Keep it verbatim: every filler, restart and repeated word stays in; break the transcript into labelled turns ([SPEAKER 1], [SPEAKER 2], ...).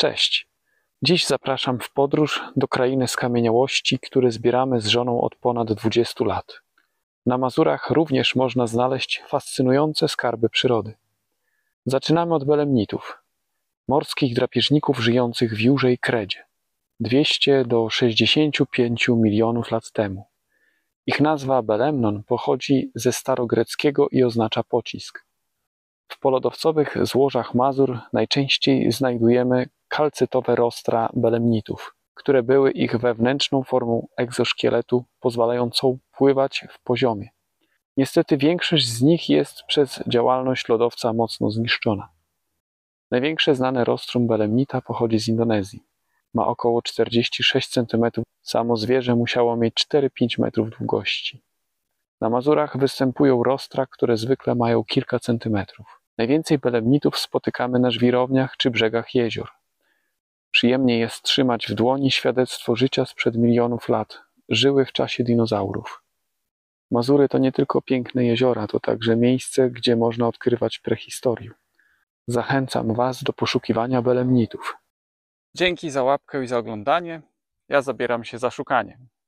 [SPEAKER 1] Cześć! Dziś zapraszam w podróż do krainy skamieniałości, które zbieramy z żoną od ponad dwudziestu lat. Na Mazurach również można znaleźć fascynujące skarby przyrody. Zaczynamy od belemnitów, morskich drapieżników żyjących w Jurze i Kredzie, dwieście do sześćdziesięciu pięciu milionów lat temu. Ich nazwa belemnon pochodzi ze starogreckiego i oznacza pocisk. W polodowcowych złożach Mazur najczęściej znajdujemy kalcytowe rostra belemnitów, które były ich wewnętrzną formą egzoszkieletu pozwalającą pływać w poziomie. Niestety większość z nich jest przez działalność lodowca mocno zniszczona. Największe znane rostrum belemnita pochodzi z Indonezji. Ma około czterdzieści sześć centymetrów, samo zwierzę musiało mieć cztery do pięciu metrów długości. Na Mazurach występują rostra, które zwykle mają kilka centymetrów. Najwięcej belemnitów spotykamy na żwirowniach czy brzegach jezior. Przyjemnie jest trzymać w dłoni świadectwo życia sprzed milionów lat. Żyły w czasie dinozaurów. Mazury to nie tylko piękne jeziora, to także miejsce, gdzie można odkrywać prehistorię. Zachęcam Was do poszukiwania belemnitów. Dzięki za łapkę i za oglądanie. Ja zabieram się za szukanie.